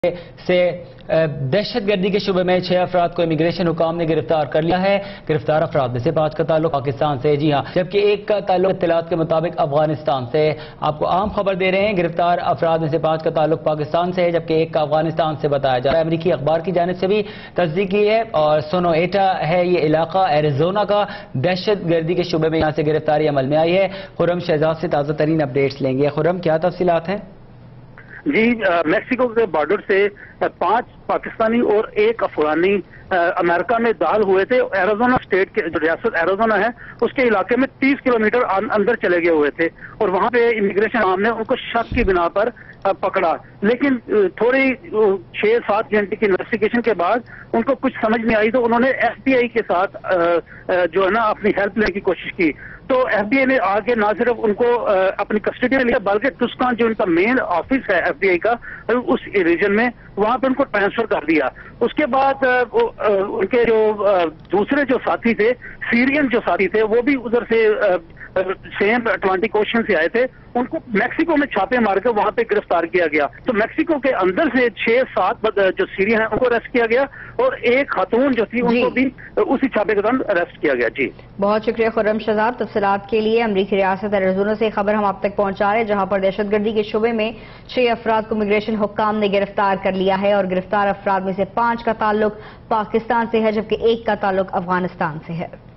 سے دہشت گردی کے شعبے میں 6 افراد کو امیگریشن حکام نے گرفتار کر لیا ہے۔ گرفتار افراد میں سے 5 کا تعلق پاکستان سے ہے، جی ہاں، جبکہ 1 کا تعلق اطلاعات کے مطابق افغانستان سے ہے۔ آپ کو عام خبر دے رہے ہیں، گرفتار افراد میں سے 5 کا تعلق پاکستان سے ہے، جبکہ 1 کا افغانستان سے بتایا جا رہا ہے۔ امریکی اخبار کی جانب سے بھی تصدیق کی ہے اور سونویٹا ہے یہ علاقہ ایریزونا کا، دہشت گردی کے شعبے میں یہاں سے گرفتاری عمل میں آئی ہے۔ خرم شہزاد سے تازہ ترین اپڈیٹس لیں گے۔ خرم، کیا تفصیلات ہیں؟ جی، میکسیکو کے بارڈر سے 5 پاکستانی اور 1 افغانی امریکہ میں داخل ہوئے تھے۔ ایریزونا اسٹیٹ کے جو ریاست ایریزونا ہے اس کے علاقے میں 30 کلومیٹر اندر چلے گئے ہوئے تھے اور وہاں پہ امیگریشن عام نے ان کو شک کی بنا پر پکڑا، لیکن تھوڑی 6-7 گھنٹے کی انویسٹیگیشن کے بعد ان کو کچھ سمجھ نہیں آئی تو انہوں نے ایف بی آئی کے ساتھ جو ہے نا اپنی ہیلپ لینے کی کوشش کی۔ تو ایف بی آئی نے آگے نہ صرف ان کو اپنی کسٹڈی میں لیا بلکہ ٹسکان جو ان کا مین آفس ہے ایف بی آئی کا اس ریجن میں، وہاں پہ ان کو ٹرانسفر کر دیا۔ اس کے بعد ان کے جو دوسرے جو ساتھی تھے، سیرین جو ساتھی تھے، وہ بھی ادھر سے سیم اٹلانٹک اوشن سے آئے تھے، ان کو میکسیکو میں چھاپے مار کے وہاں پہ گرفتار کیا گیا۔ تو میکسیکو کے اندر سے 6-7 جو سیرین ہیں ان کو اریسٹ کیا گیا اور 1 خاتون جو تھی ان کو بھی اسی چھاپے کے دوران اریسٹ کیا گیا۔ جی بہت شکریہ خرم شہزاد تفصیلات کے لیے۔ امریکی ریاست ایریزونا سے خبر ہم آپ تک پہنچا رہے ہیں، جہاں پر دہشت گردی کے شعبے میں 6 افراد کو امیگریشن حکام نے گرفتار کر لیا ہے اور گرفتار افراد میں سے 5 کا تعلق پاکستان سے ہے، جبکہ 1 کا تعلق افغانستان سے ہے۔